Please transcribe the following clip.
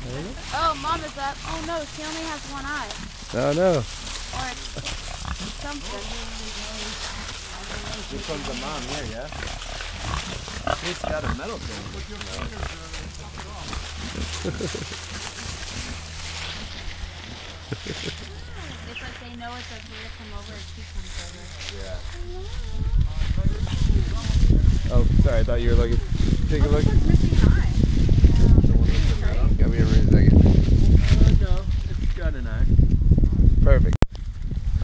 Oh, Mom is up. Oh no, she only has one eye. No, no. Or something. Here comes the mom here, yeah? It's got a metal thing. It's like they know it's okay to come over and she comes over. Yeah. Oh, sorry, I thought you were looking. Take a look. Missing an eye. Got me over a second. No, it's got an eye. Perfect.